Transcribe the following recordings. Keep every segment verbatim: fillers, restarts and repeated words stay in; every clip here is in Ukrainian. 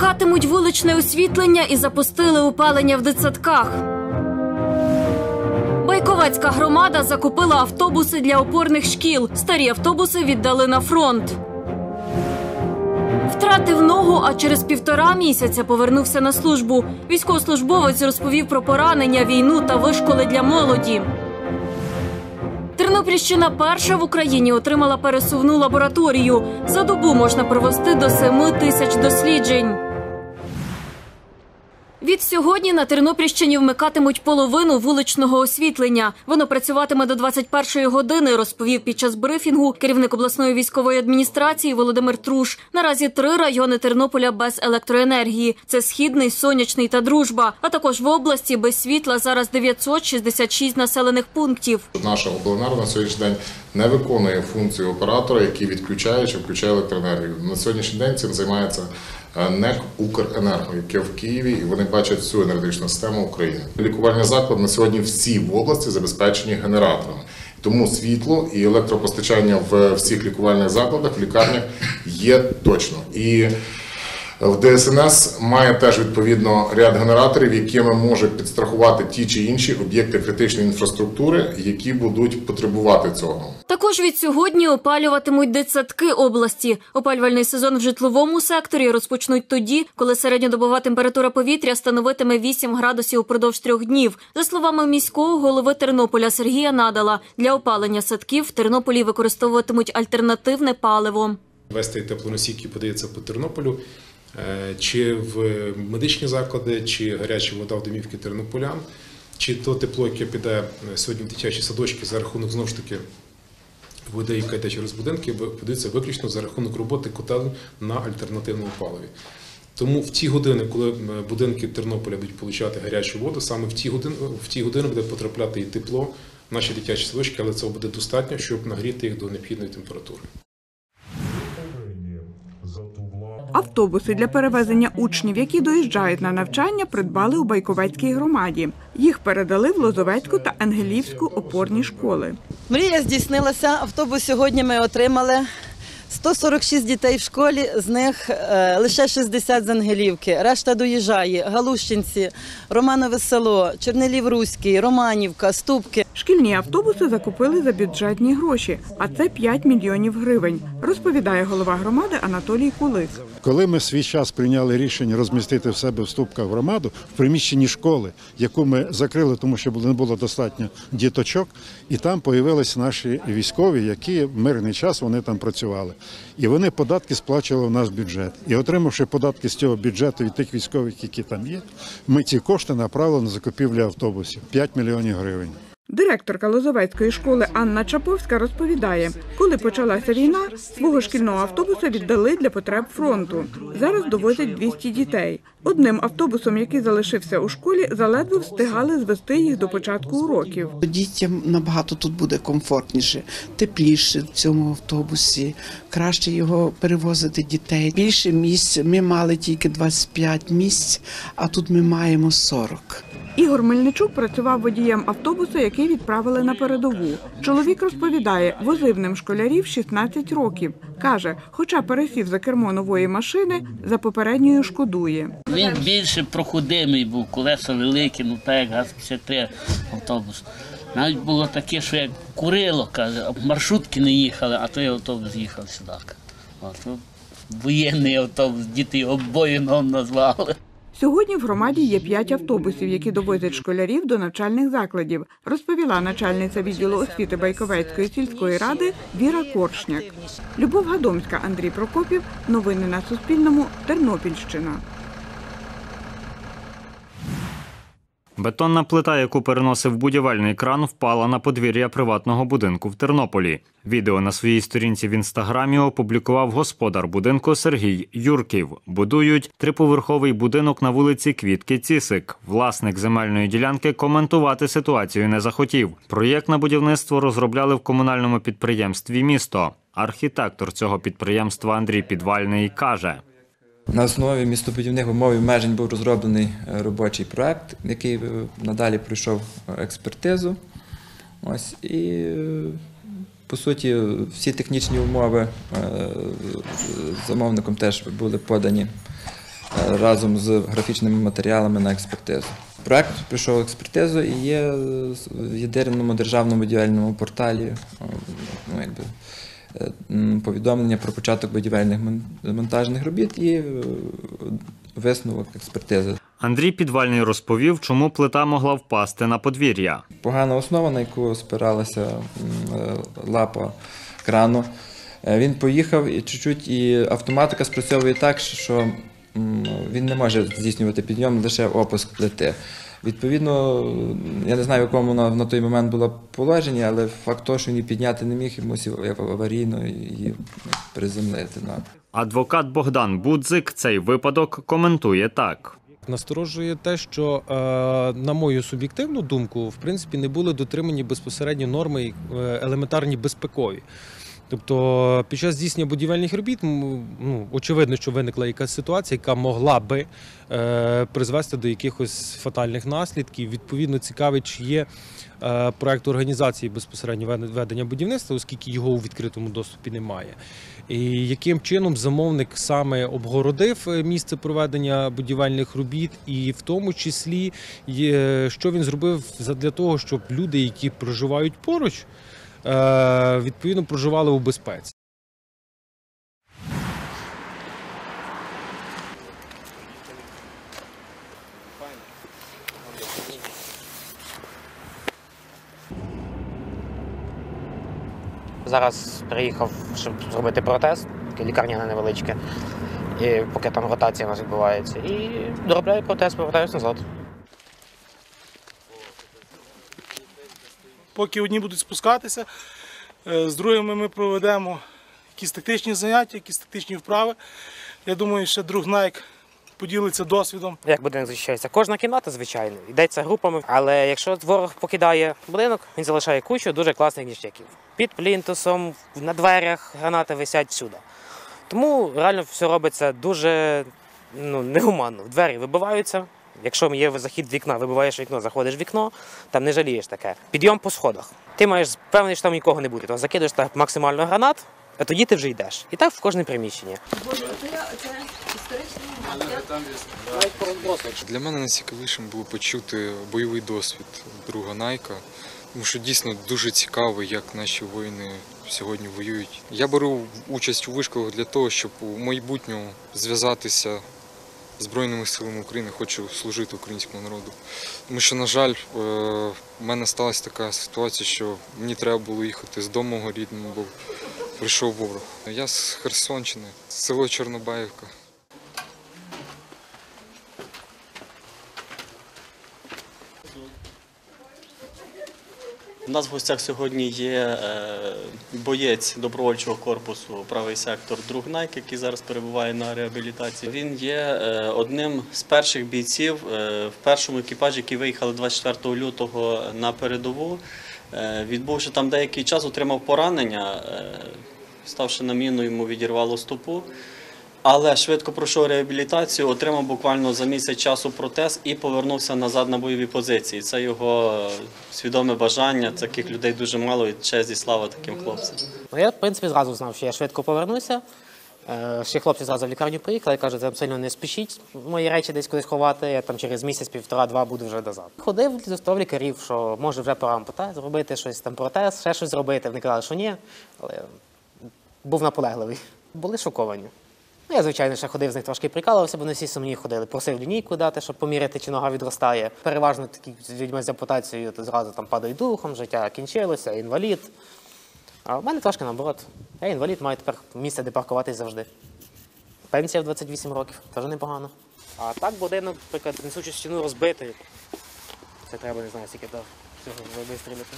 Вмикатимуть вуличне освітлення і запустили опалення в дитсадках. Байковецька громада закупила автобуси для опорних шкіл. Старі автобуси віддали на фронт. Втратив ногу, а через півтора місяця повернувся на службу. Військовослужбовець розповів про поранення, війну та вишколи для молоді. Тернопільщина перша в Україні отримала пересувну лабораторію. За добу можна провести до семи тисяч досліджень. Від сьогодні на Тернопільщині вмикатимуть половину вуличного освітлення. Воно працюватиме до двадцять першої години, розповів під час брифінгу керівник обласної військової адміністрації Володимир Труш. Наразі три райони Тернополя без електроенергії. Це Східний, Сонячний та Дружба. А також в області без світла зараз дев'ятсот шістдесят шість населених пунктів. Наша обленерго на сьогоднішній день не виконує функцію оператора, який відключає чи включає електроенергію. На сьогоднішній день цим займається НЕК «Укренерго», яке в Києві, і вони бачать всю енергетичну систему України. Лікувальні заклади на сьогодні всі в області забезпечені генераторами. Тому світло і електропостачання в всіх лікувальних закладах, в лікарнях є точно. І в ДСНС має теж відповідно ряд генераторів, якими може підстрахувати ті чи інші об'єкти критичної інфраструктури, які будуть потребувати цього. Також від сьогодні опалюватимуть дитсадки області. Опалювальний сезон в житловому секторі розпочнуть тоді, коли середньодобова температура повітря становитиме вісім градусів упродовж трьох днів. За словами міського голови Тернополя Сергія Надала, для опалення садків в Тернополі використовуватимуть альтернативне паливо. Весь цей теплоносій, який подається по Тернополю, чи в медичні заклади, чи гаряча вода в домівки тернополян, чи то тепло, яке піде сьогодні в дитячі садочки за рахунок, знову ж таки, води, яка йде через будинки, подається виключно за рахунок роботи котелень на альтернативному паливі. Тому в ті години, коли будинки Тернополя будуть отримати гарячу воду, саме в ті години, в ті години буде потрапляти і тепло в наші дитячі садочки, але цього буде достатньо, щоб нагріти їх до необхідної температури. Автобуси для перевезення учнів, які доїжджають на навчання, придбали у Байковецькій громаді. Їх передали в Лозовецьку та Енгелівську опорні школи. Мрія здійснилася. Автобус сьогодні ми отримали. сто сорок шість дітей в школі, з них е, лише шістдесят з Ангелівки. Решта доїжджає. Галущинці, Романове село, Чернелів-Руський, Романівка, Ступки. Шкільні автобуси закупили за бюджетні гроші, а це п'ять мільйонів гривень, розповідає голова громади Анатолій Кулик. Коли ми свій час прийняли рішення розмістити в себе в Ступках громаду, в приміщенні школи, яку ми закрили, тому що не було достатньо діточок, і там з'явилися наші військові, які в мирний час вони там працювали. І вони податки сплачували в наш бюджет. І отримавши податки з цього бюджету від тих військових, які там є, ми ці кошти направили на закупівлю автобусів – п'ять мільйонів гривень. Директорка Лозовецької школи Анна Чаповська розповідає, коли почалася війна, свого шкільного автобуса віддали для потреб фронту. Зараз довозять двісті дітей. Одним автобусом, який залишився у школі, заледве встигали звести їх до початку уроків. Дітям набагато тут буде комфортніше, тепліше в цьому автобусі, краще його перевозити дітей. Більше місць, ми мали тільки двадцять п'ять місць, а тут ми маємо сорок. Ігор Мельничук працював водієм автобуса, який відправили на передову. Чоловік розповідає, возив ним школярів шістнадцять років. Каже, хоча пересів за кермо нової машини, за попередньою шкодує. Він більше проходимий був, колеса великі, ну так як ГАЗ-п'ятдесят три автобус. Навіть було таке, що як курило, каже, маршрутки не їхали, а той автобус їхав сюди. От, воєнний автобус, діти його Боїнгом назвали. Сьогодні в громаді є п'ять автобусів, які довозять школярів до навчальних закладів, розповіла начальниця відділу освіти Байковецької сільської ради Віра Коршняк. Любов Гадомська, Андрій Прокопів. Новини на Суспільному. Тернопільщина. Бетонна плита, яку переносив будівельний кран, впала на подвір'я приватного будинку в Тернополі. Відео на своїй сторінці в інстаграмі опублікував господар будинку Сергій Юрків. Будують триповерховий будинок на вулиці Квітки Цісик. Власник земельної ділянки коментувати ситуацію не захотів. Проєкт на будівництво розробляли в комунальному підприємстві «Місто». Архітектор цього підприємства Андрій Підвальний каже: на основі містобудівних умов і обмежень був розроблений робочий проект, який надалі пройшов експертизу. Ось, і, по суті, всі технічні умови замовником теж були подані разом з графічними матеріалами на експертизу. Проект пройшов експертизу і є в єдиному державному будівельному порталі ну, якби, повідомлення про початок будівельних монтажних робіт і висновок експертизи. Андрій Підвальний розповів, чому плита могла впасти на подвір'я. Погана основа, на яку спиралася лапа крану. Він поїхав і чуть-чуть, і автоматика спрацьовує так, що він не може здійснювати підйом, лише опуск плити. Відповідно, я не знаю, в якому вона на той момент була положення, але факт того, що він її підняти не міг, і мусив аварійно її приземлити. Адвокат Богдан Будзик цей випадок коментує так. Насторожує те, що, на мою суб'єктивну думку, в принципі, не були дотримані безпосередньо норми елементарні безпекові. Тобто під час здійснення будівельних робіт, ну, очевидно, що виникла якась ситуація, яка могла би е, призвести до якихось фатальних наслідків. Відповідно, цікавить, чи є е, проект організації безпосередньо ведення будівництва, оскільки його у відкритому доступі немає. І яким чином замовник саме обгородив місце проведення будівельних робіт, і в тому числі, є, що він зробив для того, щоб люди, які проживають поруч, відповідно проживали у безпеці. Зараз приїхав, щоб зробити протез, лікарняне невеличке, і поки там ротація у нас відбувається. І доробляю протез, повертаюся назад. Поки одні будуть спускатися, з другими ми проведемо якісь тактичні заняття, якісь тактичні вправи. Я думаю, що друг Найк поділиться досвідом. Як будинок захищається? Кожна кімната, звичайно, йдеться групами. Але якщо ворог покидає будинок, він залишає кучу дуже класних ніштяків. Під плінтусом, на дверях гранати висять всюди. Тому реально все робиться дуже ну, негуманно. Двері вибиваються. Якщо є захід вікна, вибиваєш вікно, заходиш в вікно, там не жалієш таке. Підйом по сходах. Ти маєш впевнений, що там нікого не буде. То закидуєш так максимально гранат, а тоді ти вже йдеш. І так в кожне приміщення. Для мене найцікавішим було почути бойовий досвід друга Найка, тому що дійсно дуже цікаво, як наші воїни сьогодні воюють. Я беру участь у вишколах для того, щоб у майбутньому зв'язатися Збройними силами України, хочу служити українському народу. Тому що, на жаль, в мене сталася така ситуація, що мені треба було їхати з дому мого рідного, бо прийшов ворог. Я з Херсонщини, село Чорнобаївка. У нас в гостях сьогодні є боєць добровольчого корпусу «Правий сектор» друг Найк, який зараз перебуває на реабілітації. Він є одним з перших бійців в першому екіпажі, який виїхали двадцять четвертого лютого на передову. Відбувши там деякий час, отримав поранення, ставши на міну, йому відірвало стопу. Але швидко пройшов реабілітацію, отримав буквально за місяць часу протез і повернувся назад на бойові позиції. Це його свідоме бажання, таких людей дуже мало, і честь і слава таким хлопцям. Ну, я, в принципі, зразу знав, що я швидко повернуся. Ще хлопці зразу в лікарню приїхали, кажуть, там сильно не спішіть мої речі десь кудись ховати, я там через місяць, півтора-два буду вже назад. Ходив до лікарів, що може вже пора ампутацію зробити, щось там протез, ще щось зробити. Вони казали, що ні, але був наполегливий. Були шоковані. Ну, я, звичайно, ще ходив з них трошки прикалувався, бо не всі сумні ходили. Просив лінійку дати, щоб поміряти, чи нога відростає. Переважно такі з людьми з ампутацією то зразу там падають духом, життя кінчилося, інвалід. А в мене трошки наоборот. Я інвалід, маю тепер місце, де паркуватись завжди. Пенсія в двадцять вісім років, теж непогано. А так будинок, наприклад, несучу стіну розбитий. Це треба, не знаю, скільки до цього вистрілити.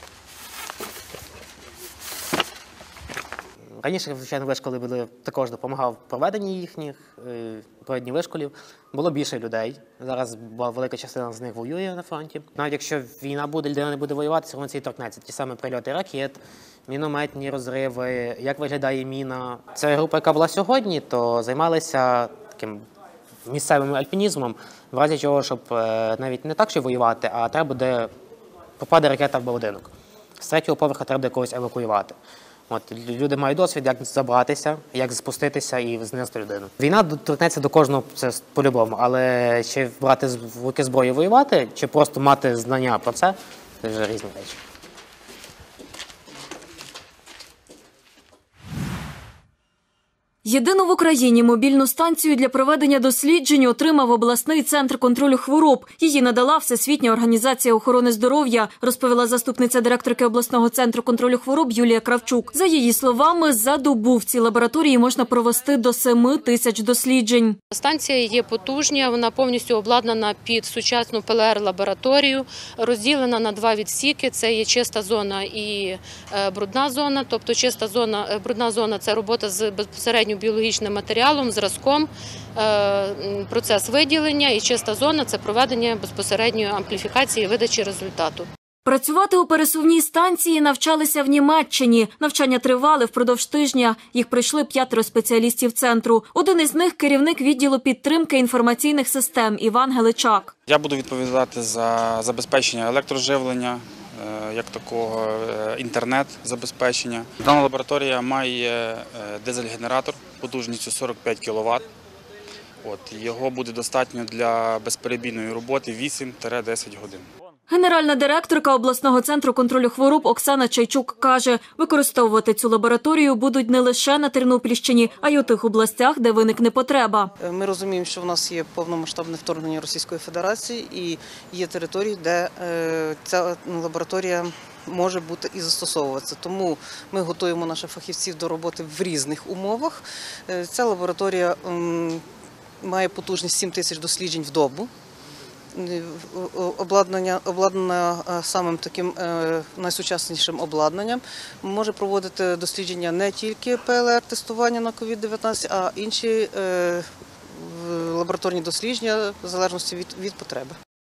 Раніше, звичайно, вишколи були, також допомагав в проведенні їхніх, проведенні вишколів. Було більше людей. Зараз велика частина з них воює на фронті. Навіть якщо війна буде, людина не буде воювати, все одно це і торкнеться. Ті самі прильоти ракет, мінометні розриви, як виглядає міна. Ця група, яка була сьогодні, то займалися таким місцевим альпінізмом, в разі чого, щоб навіть не так, щоб воювати, а треба буде, попаде ракета в будинок. З третього поверха треба буде когось евакуювати. От, люди мають досвід, як забратися, як спуститися і знести людину. Війна торкнеться до кожного, це по-любому, але чи брати в руки зброю воювати, чи просто мати знання про це, це вже різні речі. Єдину в Україні мобільну станцію для проведення досліджень отримав обласний центр контролю хвороб. Її надала Всесвітня організація охорони здоров'я, розповіла заступниця директорки обласного центру контролю хвороб Юлія Кравчук. За її словами, за добу в цій лабораторії можна провести до семи тисяч досліджень. Станція є потужна, вона повністю обладнана під сучасну пе ел ар-лабораторію, розділена на два відсіки. Це є чиста зона і брудна зона. Тобто чиста зона, брудна зона – це робота з безпосередньо біологічним матеріалом, зразком, процес виділення, і чиста зона – це проведення безпосередньої ампліфікації і видачі результату. Працювати у пересувній станції навчалися в Німеччині. Навчання тривали впродовж тижня. Їх пройшли п'ятеро спеціалістів центру. Один із них – керівник відділу підтримки інформаційних систем Іван Геличак. Я буду відповідати за забезпечення електроживлення, як такого інтернет-забезпечення. Дана лабораторія має дизель-генератор потужністю сорок п'ять кіловат. От, його буде достатньо для безперебійної роботи вісім-десять годин. Генеральна директорка обласного центру контролю хвороб Оксана Чайчук каже, використовувати цю лабораторію будуть не лише на Тернопільщині, а й у тих областях, де виникне потреба. Ми розуміємо, що в нас є повномасштабне вторгнення Російської Федерації і є території, де ця лабораторія може бути і застосовуватися. Тому ми готуємо наших фахівців до роботи в різних умовах. Ця лабораторія має потужність сім тисяч досліджень в добу. Обладнання, обладнана самим таким найсучаснішим обладнанням, може проводити дослідження не тільки пе ел ар-тестування на ковід дев'ятнадцять, а інші лабораторні дослідження в залежності від, від потреби.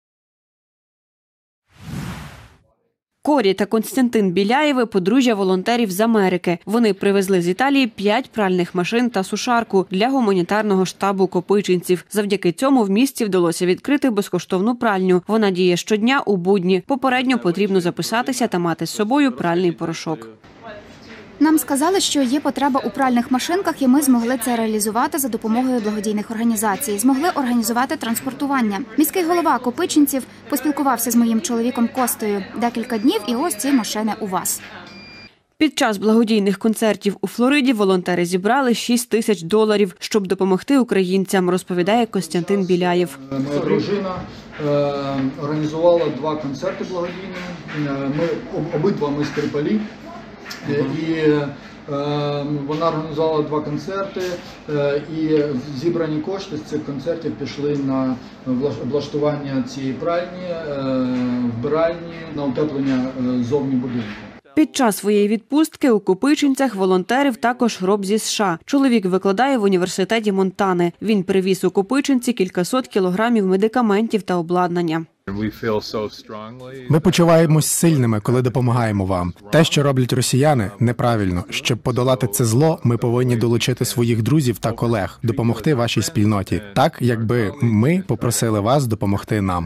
Корі та Константин Біляєви – подружжя волонтерів з Америки. Вони привезли з Італії п'ять пральних машин та сушарку для гуманітарного штабу копичинців. Завдяки цьому в місті вдалося відкрити безкоштовну пральню. Вона діє щодня у будні. Попередньо потрібно записатися та мати з собою пральний порошок. Нам сказали, що є потреба у пральних машинках, і ми змогли це реалізувати за допомогою благодійних організацій. Змогли організувати транспортування. Міський голова Копичинців поспілкувався з моїм чоловіком Костею. Декілька днів і ось ці машини у вас. Під час благодійних концертів у Флориді волонтери зібрали шість тисяч доларів, щоб допомогти українцям, розповідає Костянтин Біляєв. Моя дружина організувала два концерти благодійні. Ми обидва ми скрипалі. І е, вона організувала два концерти, е, і зібрані кошти з цих концертів пішли на облаштування цієї пральні, е, вбиральні, на утеплення е, зовні будинку. Під час своєї відпустки у Копичинцях волонтерив також роб зі США. Чоловік викладає в університеті Монтани. Він привіз у Копичинці кількасот кілограмів медикаментів та обладнання. Ми почуваємось сильними, коли допомагаємо вам. Те, що роблять росіяни, неправильно. Щоб подолати це зло, ми повинні долучити своїх друзів та колег, допомогти вашій спільноті. Так, якби ми попросили вас допомогти нам.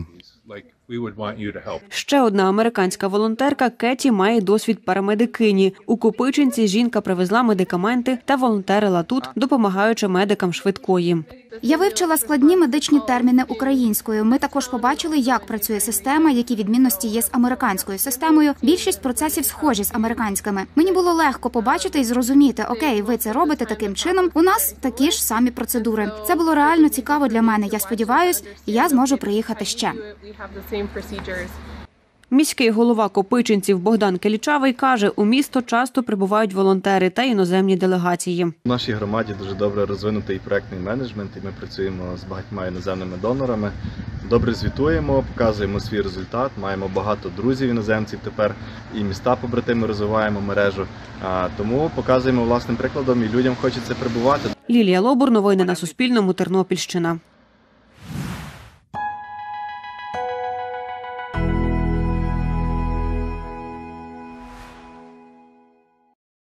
Ще одна американська волонтерка Кеті має досвід парамедикині. У Копичинці жінка привезла медикаменти та волонтерила тут, допомагаючи медикам швидкої. Я вивчила складні медичні терміни українською. Ми також побачили, як працює система, які відмінності є з американською системою. Більшість процесів схожі з американськими. Мені було легко побачити і зрозуміти, окей, ви це робите таким чином, у нас такі ж самі процедури. Це було реально цікаво для мене. Я сподіваюся, я зможу приїхати ще. Міський голова Копичинців Богдан Келічавий каже, у місто часто прибувають волонтери та іноземні делегації. У нашій громаді дуже добре розвинутий проектний менеджмент, і ми працюємо з багатьма іноземними донорами. Добре звітуємо, показуємо свій результат, маємо багато друзів іноземців тепер, і міста побратими розвиваємо мережу. Тому показуємо власним прикладом, і людям хочеться прибувати. Лілія Лобур, новини на Суспільному, Тернопільщина.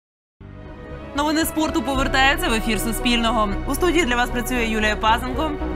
Новини спорту повертаються в ефір Суспільного. У студії для вас працює Юлія Пазенко.